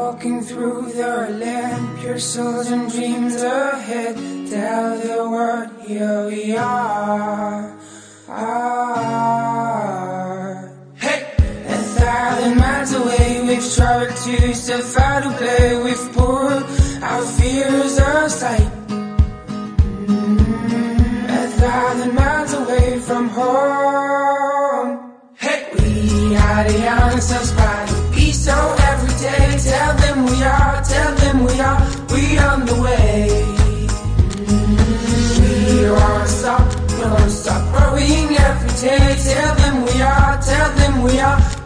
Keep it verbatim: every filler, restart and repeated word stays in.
walking through the land, pure souls and dreams ahead. Tell the world, here we are. are. Hey! A thousand miles away, we've traveled to so far to play. We've put our fears aside. Mm-hmm. A thousand miles away from home. Hey! We are the youngsters by be so every day. Tell them we are, tell them we are, we on the way. We won't stop, we won't stop growing every day. Tell them we are, tell them we are.